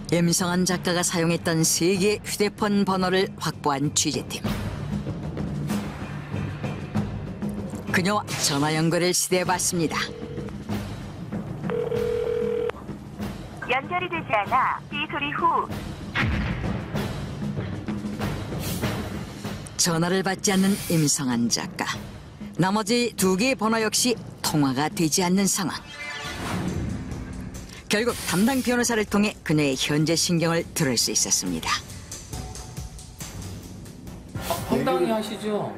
임성한 작가가 사용했던 3개의 휴대폰 번호를 확보한 취재팀. 그녀와 전화 연결을 시도해봤습니다. 연결이 되지 않아 이 소리 후 전화를 받지 않는 임성한 작가. 나머지 2개의 번호 역시 통화가 되지 않는 상황. 결국 담당 변호사를 통해 그녀의 현재 신경을 들을 수 있었습니다. 황당히 하시죠.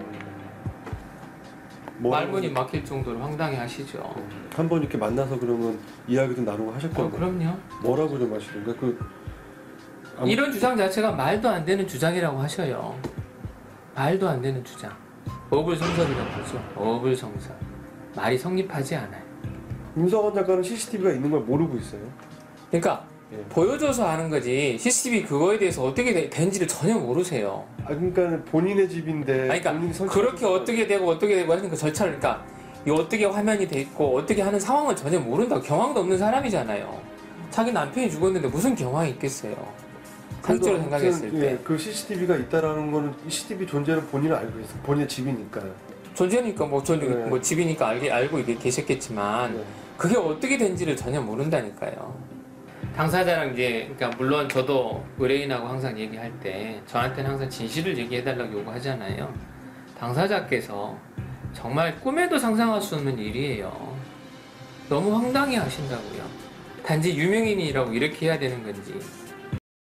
말문이 막힐 정도로 황당히 하시죠. 한번 이렇게 만나서 그러면 이야기도 나누고 하셨던가요? 그럼요. 뭐라고 좀 하시던가? 이런 주장 자체가 말도 안 되는 주장이라고 하셔요. 말도 안 되는 주장. 어불성설이라고 하죠. 어불성설. 말이 성립하지 않아요. 임성한 작가는 CCTV가 있는 걸 모르고 있어요? 그러니까 보여줘서 하는 거지 CCTV 그거에 대해서 어떻게 된지를 전혀 모르세요. 그러니까 본인의 집인데. 그러니까 그렇게 어떻게 되고 하는 그 절차를, 그러니까 이 어떻게 화면이 돼 있고 어떻게 하는 상황을 전혀 모른다고. 경황도 없는 사람이잖아요. 자기 남편이 죽었는데 무슨 경황이 있겠어요. 상식적으로 생각했을 때. 그 CCTV가 있다라는 거는 CCTV 존재는 본인은 알고 있어요. 본인의 집이니까. 존재니까 뭐 집이니까 알고 계셨겠지만 그게 어떻게 된지를 전혀 모른다니까요. 당사자랑 이제, 그러니까 물론 저도 의뢰인하고 항상 얘기할 때 저한테는 항상 진실을 얘기해달라고 요구하잖아요. 당사자께서 정말 꿈에도 상상할 수 없는 일이에요. 너무 황당해 하신다고요. 단지 유명인이라고 이렇게 해야 되는 건지